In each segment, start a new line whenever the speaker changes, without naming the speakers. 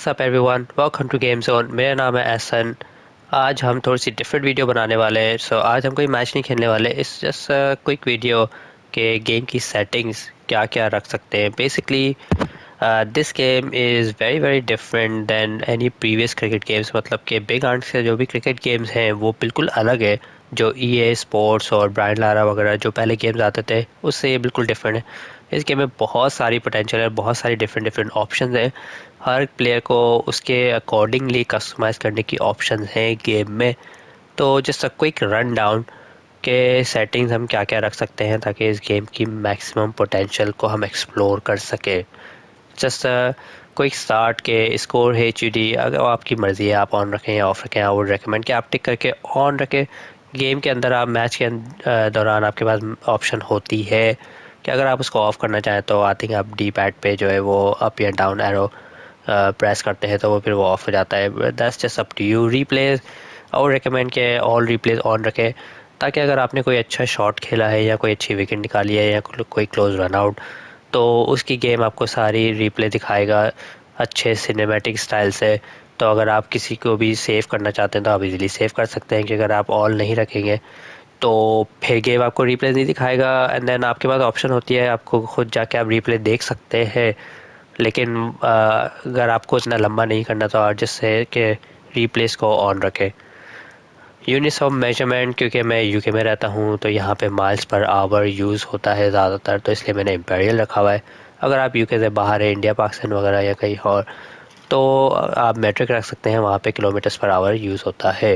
सब everyone welcome to game zone. मेरा नाम है एहसन। आज हम थोड़ी सी डिफरेंट वीडियो बनाने वाले हैं। आज हम कोई मैच नहीं खेलने वाले। इस जस्ट क्विक वीडियो के गेम की सेटिंग्स क्या क्या रख सकते हैं। Basically this game is very very different than any previous cricket games. मतलब कि बिग आर्ट से जो भी क्रिकेट गेम्स हैं वो बिल्कुल अलग है। जो ईए स्पोर्ट्स और ब्रायन लारा वगैरह जो पहले गेम्स आते थे उससे ये बिल्कुल डिफरेंट है। इस गेम में बहुत सारी पोटेंशियल है, बहुत सारी डिफरेंट डिफरेंट ऑप्शंस हैं। हर प्लेयर को उसके अकॉर्डिंगली कस्टमाइज़ करने की ऑप्शंस हैं गेम में। तो just a quick run down के सेटिंग्स हम क्या क्या रख सकते हैं ताकि इस गेम की मैक्सिमम पोटेंशियल को हम एक्सप्लोर कर सके। जस्ट क्विक स्टार्ट के स्कोर है एच अगर आपकी मर्ज़ी है आप ऑन रखें या ऑफ रखें। आई वुड रेकमेंड कि आप टिक करके ऑन रखें। गेम के अंदर आप मैच के दौरान आपके पास ऑप्शन होती है कि अगर आप उसको ऑफ़ करना चाहें तो आई थिंक आप डी पैड पे जो है वो अप या डाउन एरो प्रेस करते हैं तो वो फिर वो ऑफ हो जाता है। That's just up to you. Replace और रिकमेंड के ऑल रीप्लेस ऑन रखें ताकि अगर आपने कोई अच्छा शॉट खेला है या कोई अच्छी विकेट निकाली है या कोई क्लोज रन आउट तो उसकी गेम आपको सारी रीप्ले दिखाएगा अच्छे सिनेमैटिक स्टाइल से। तो अगर आप किसी को भी सेव करना चाहते हैं तो आप इजीली सेव कर सकते हैं कि अगर आप ऑल नहीं रखेंगे तो फिर गेम आपको रिप्ले नहीं दिखाएगा। एंड देन आपके पास ऑप्शन होती है आपको खुद जाके आप रिप्ले देख सकते हैं। लेकिन अगर आपको इतना लंबा नहीं करना तो आप जिससे कि रिप्लेस को ऑन रखें। यूनिट्स ऑफ मेजरमेंट, क्योंकि मैं यूके में रहता हूँ तो यहाँ पे माइल्स पर आवर यूज़ होता है ज़्यादातर, तो इसलिए मैंने इम्पेरियल रखा हुआ है। अगर आप यूके से बाहर है, इंडिया पाकिस्तान वगैरह या कहीं और, तो आप मेट्रिक रख सकते हैं, वहाँ पे किलोमीटर्स पर आवर यूज़ होता है।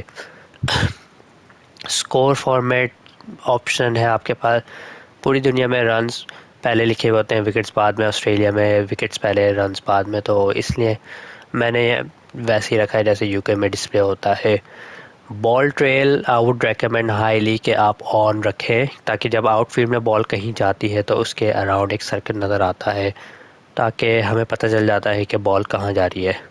स्कोर फॉर्मेट ऑप्शन है आपके पास। पूरी दुनिया में रन्स पहले लिखे हुए होते हैं, विकेट्स बाद में। ऑस्ट्रेलिया में विकेट्स पहले रन्स बाद में, तो इसलिए मैंने वैसे ही रखा है जैसे यूके में डिस्प्ले होता है। Ball trail I would recommend highly कि आप ऑन रखें ताकि जब आउटफील्ड में बॉल कहीं जाती है तो उसके अराउंड एक सर्कल नज़र आता है ताकि हमें पता चल जाता है कि बॉल कहाँ जा रही है।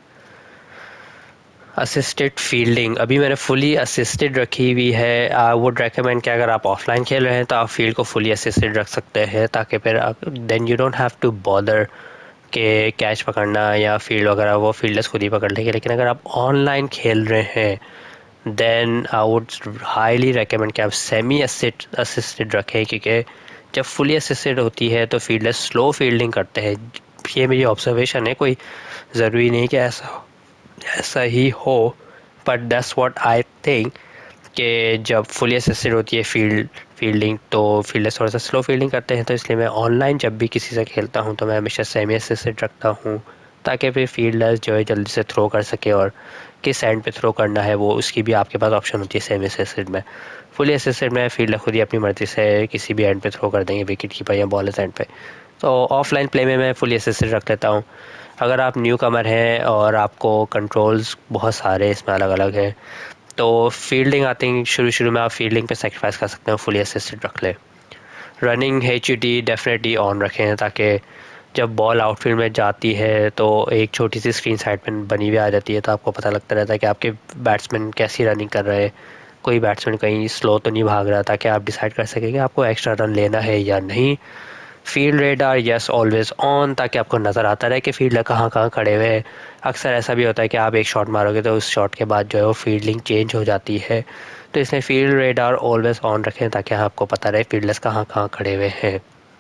असिस्टेड फील्डिंग अभी मैंने फुली असिस्टेड रखी हुई है। आई वुड रेकमेंड कि अगर आप ऑफलाइन खेल रहे हैं तो आप फील्ड को फुली असिस्टेड रख सकते हैं ताकि फिर आप then you don't have to bother के कैच पकड़ना या फील्ड वगैरह, वो फील्डर्स खुद ही पकड़ लेंगे। लेकिन अगर आप ऑनलाइन खेल रहे हैं then I would highly recommend कि आप सेमी असिस्टेड रखें, क्योंकि जब फुली असिस्टेड होती है तो फील्डर्स स्लो फील्डिंग करते हैं। ये मेरी ऑब्जर्वेशन है, कोई ज़रूरी नहीं कि ऐसा ही हो, but that's what I think कि जब फुली असिस्टेड होती है फील्डिंग तो फील्डर्स थोड़ा सा स्लो फील्डिंग करते हैं। तो इसलिए मैं ऑनलाइन जब भी किसी से खेलता हूँ तो मैं हमेशा सेमी असिस्टेड रखता हूँ ताकि फिर फील्डर्स जो है जल्दी से थ्रो कर सके, और किस एंड पे थ्रो करना है वो उसकी भी आपके पास ऑप्शन होती है सेमी असिस्टेड में। फुली असिस्टेड में फील्डर खुद ही अपनी मर्ज़ी से किसी भी एंड पे थ्रो कर देंगे, विकेट कीपर या बॉलर एंड पे। तो ऑफलाइन प्ले में मैं फुली असिस्टेड रख लेता हूँ। अगर आप न्यू कमर हैं और आपको कंट्रोल्स बहुत सारे इसमें अलग अलग हैं तो फील्डिंग आई थिंक शुरू में आप फील्डिंग पे सेक्रीफाइस कर सकते हो, फुली असिस्टेड रख लें। रनिंग एच डेफिनेटली ऑन रखें ताकि जब बॉल आउटफील्ड में जाती है तो एक छोटी सी स्क्रीन साइड पे बनी हुई आ जाती है तो आपको पता लगता रहता है कि आपके बैट्समैन कैसी रनिंग कर रहे हैं, कोई बैट्समैन कहीं स्लो तो नहीं भाग रहा, ताकि आप डिसाइड कर सकें कि आपको एक्स्ट्रा रन लेना है या नहीं। Field radar yes always on ताकि आपको नज़र आता रहे कि फील्डर कहाँ कहाँ खड़े हुए हैं। अक्सर ऐसा भी होता है कि आप एक शॉट मारोगे तो उस शॉट के बाद जो है वो फील्डिंग चेंज हो जाती है, तो इसलिए फील्ड रेडार ऑलवेज ऑन रखें ताकि आपको पता रहे फील्डर्स कहाँ कहाँ खड़े हुए हैं।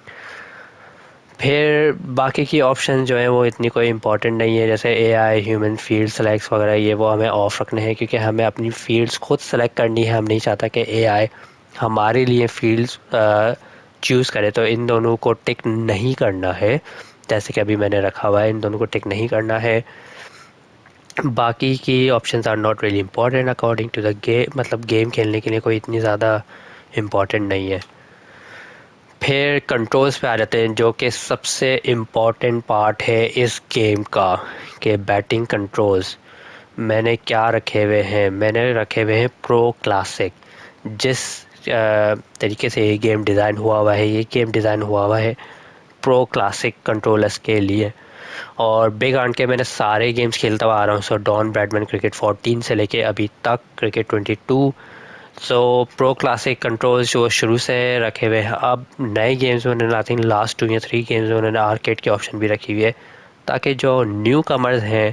फिर बाकी की ऑप्शन जो है वो इतनी कोई इंपॉर्टेंट नहीं है, जैसे एआई ह्यूमन फील्ड सेलेक्ट्स वगैरह, ये वो हमें ऑफ रखने हैं क्योंकि हमें अपनी फील्ड्स खुद सेलेक्ट करनी है। हम नहीं चाहता कि एआई हमारे लिए फील्ड्स चूज़ करे, तो इन दोनों को टिक नहीं करना है। जैसे कि अभी मैंने रखा हुआ है, इन दोनों को टिक नहीं करना है। बाकी की options are not really important according to the game, मतलब गेम खेलने के लिए कोई इतनी ज़्यादा इम्पॉर्टेंट नहीं है। फिर कंट्रोल्स पे आ जाते हैं जो कि सबसे इम्पॉर्टेंट पार्ट है इस गेम का, कि बैटिंग कंट्रोल्स मैंने क्या रखे हुए हैं। मैंने रखे हुए हैं प्रो क्लासिक। जिस तरीके से ये गेम डिज़ाइन हुआ हुआ है, ये गेम डिज़ाइन हुआ हुआ है प्रो क्लासिक कंट्रोलर्स के लिए। और बिग आर्ट के मैंने सारे गेम्स खेलता हुआ आ रहा हूँ, सो डॉन ब्रैडमैन क्रिकेट 14 से लेके अभी तक cricket 22। So pro classic controls जो शुरू से रखे हुए हैं। अब नए गेम्स में उन्होंने आई थिंक लास्ट 2 या 3 गेम्स में उन्होंने आर्केड की ऑप्शन भी रखी हुई है ताकि जो न्यू कमर्स हैं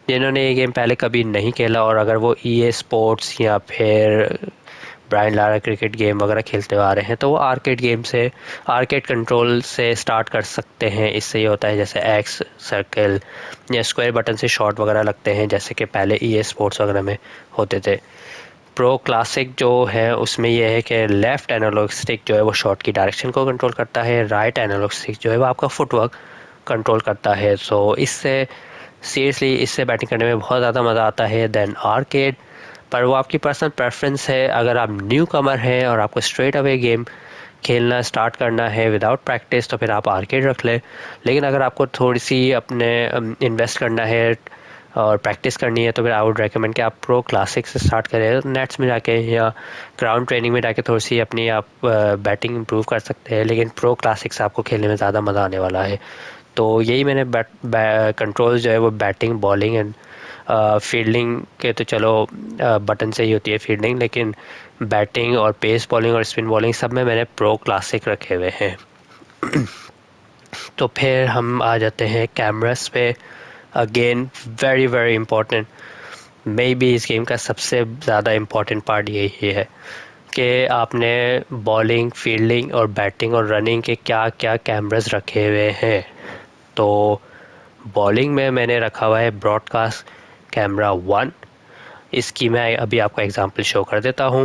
जिन्होंने ये गेम पहले कभी नहीं खेला और अगर वो EA स्पोर्ट्स या फिर ब्रायन लारा क्रिकेट गेम वगैरह खेलते हुए आ रहे हैं तो वो आर्केड गेम से, आर्केड कंट्रोल से स्टार्ट कर सकते हैं। इससे ये होता है जैसे एक्स, सर्कल या स्क्वायर बटन से शॉट वगैरह लगते हैं जैसे कि पहले EA स्पोर्ट्स वगैरह में होते थे। प्रो क्लासिक जो है उसमें यह है कि लेफ़्ट एनालॉग स्टिक जो है वो शॉट की डायरेक्शन को कंट्रोल करता है, राइट एनालॉग स्टिक जो है वो आपका फुटवर्क कंट्रोल करता है। सो इससे सीरियसली इससे बैटिंग करने में बहुत ज़्यादा मज़ा आता है देन आर्केड, पर वो आपकी पर्सनल प्रेफरेंस है। अगर आप न्यू कमर हैं और आपको स्ट्रेट अवे गेम खेलना स्टार्ट करना है विदाउट प्रैक्टिस तो फिर आप आर्केड रख लें, लेकिन अगर आपको थोड़ी सी अपने इन्वेस्ट करना है और प्रैक्टिस करनी है तो फिर आई वुड रेकमेंड कि आप प्रो क्लासिक से स्टार्ट करें। नेट्स में जाके या ग्राउंड ट्रेनिंग में जाके थोड़ी सी अपनी आप बैटिंग इंप्रूव कर सकते हैं, लेकिन प्रो क्लासिक से आपको खेलने में ज़्यादा मज़ा आने वाला है। तो यही मैंने कंट्रोल जो है वो बैटिंग, बॉलिंग एंड फील्डिंग के तो चलो बटन से ही होती है फील्डिंग, लेकिन बैटिंग और पेस बॉलिंग और स्पिन बॉलिंग सब में मैंने प्रो क्लासिक रखे हुए हैं। तो फिर हम आ जाते हैं कैमरास पे। Again very very important, maybe इस गेम का सबसे ज़्यादा इम्पोर्टेंट पार्ट यही है कि आपने बॉलिंग, फील्डिंग और बैटिंग और रनिंग के क्या क्या कैमरास रखे हुए हैं। तो बॉलिंग में मैंने रखा हुआ है ब्रॉडकास्ट कैमरा 1। इसकी मैं अभी आपको एग्जांपल शो कर देता हूँ।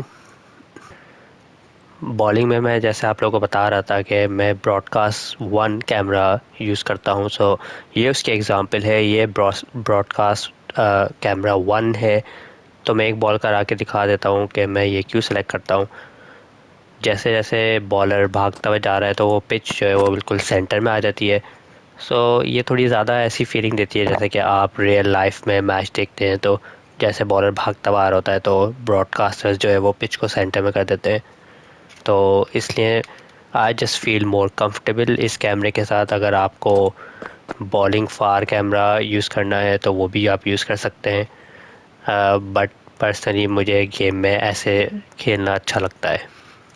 बॉलिंग में मैं जैसे आप लोगों को बता रहा था कि मैं ब्रॉडकास्ट 1 कैमरा यूज़ करता हूँ। सो ये उसकी एग्जांपल है, ये ब्रॉडकास्ट कैमरा 1 है। तो मैं एक बॉल करा के दिखा देता हूँ कि मैं ये क्यों सेलेक्ट करता हूँ। जैसे जैसे बॉलर भागता हुआ जा रहा है तो वो पिच जो है वो बिल्कुल सेंटर में आ जाती है। सो ये थोड़ी ज़्यादा ऐसी फीलिंग देती है जैसे कि आप रियल लाइफ में मैच देखते हैं तो जैसे बॉलर भागता हुआ आ रहा होता है तो ब्रॉडकास्टर्स जो है वो पिच को सेंटर में कर देते हैं। तो इसलिए I just feel more comfortable इस कैमरे के साथ। अगर आपको बॉलिंग फार कैमरा यूज़ करना है तो वो भी आप यूज़ कर सकते हैं, बट पर्सनली मुझे गेम में ऐसे खेलना अच्छा लगता है।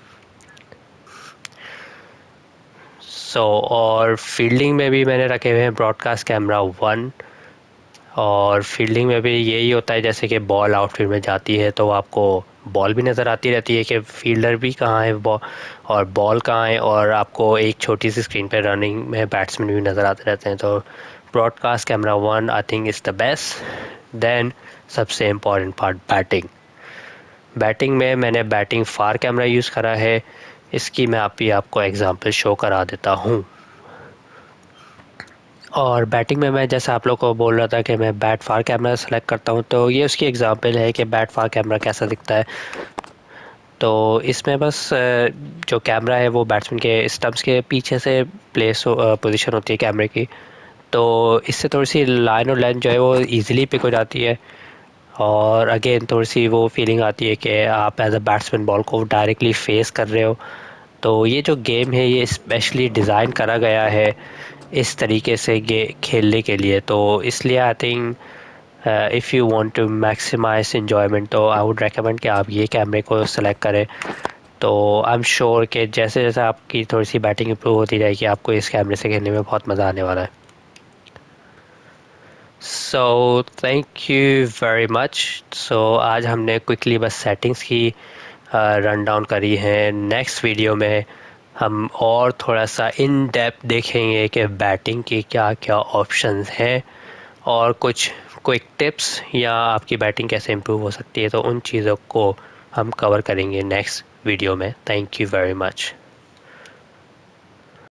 और फील्डिंग में भी मैंने रखे हुए हैं ब्रॉडकास्ट कैमरा 1। और फील्डिंग में भी यही होता है जैसे कि बॉल आउटफील्ड में जाती है तो आपको बॉल भी नज़र आती रहती है कि फील्डर भी कहाँ है और बॉल कहाँ है, और आपको एक छोटी सी स्क्रीन पर रनिंग में बैट्समैन भी नज़र आते रहते हैं। तो broadcast camera 1 I think is the best. Then सबसे इम्पॉर्टेंट पार्ट बैटिंग में मैंने बैटिंग फार कैमरा यूज़ करा है। इसकी मैं आपको एग्जांपल शो करा देता हूँ। और बैटिंग में मैं जैसे आप लोग को बोल रहा था कि मैं बैट फार कैमरा सेलेक्ट करता हूँ, तो ये उसकी एग्जांपल है कि बैट फार कैमरा कैसा दिखता है। तो इसमें बस जो कैमरा है वो बैट्समैन के स्टंप्स के पीछे से पोजीशन होती है कैमरे की, तो इससे थोड़ी सी लाइन और लेंथ जो है वो इजीली पिक हो जाती है। और अगेन थोड़ी सी वो फीलिंग आती है कि आप एज अ बैट्समैन बॉल को डायरेक्टली फेस कर रहे हो। तो ये जो गेम है ये स्पेशली डिज़ाइन करा गया है इस तरीके से खेलने के लिए। तो इसलिए I think if you want to maximise enjoyment तो आई वुड रेकमेंड कि आप ये कैमरे को सेलेक्ट करें। तो आई एम श्योर कि जैसे जैसे आपकी थोड़ी सी बैटिंग इंप्रूव होती जाएगी आपको इस कैमरे से खेलने में बहुत मज़ा आने वाला है। So thank you very much. आज हमने क्विकली बस सेटिंग्स की रन डाउन करी है। नेक्स्ट वीडियो में हम और थोड़ा सा इन डेप्थ देखेंगे कि बैटिंग के क्या क्या ऑप्शंस हैं और कुछ क्विक टिप्स या आपकी बैटिंग कैसे इम्प्रूव हो सकती है, तो उन चीज़ों को हम कवर करेंगे नेक्स्ट वीडियो में। Thank you very much.